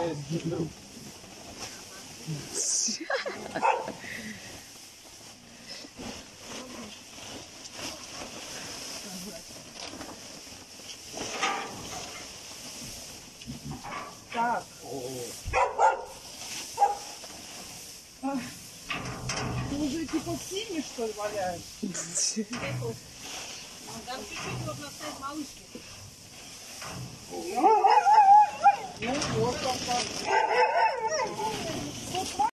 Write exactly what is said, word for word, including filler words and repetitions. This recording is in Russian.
Так. Ты уже типа в сине, что ли, валяешь? Там чуть-чуть можно оставить малышки. Ну вот, так.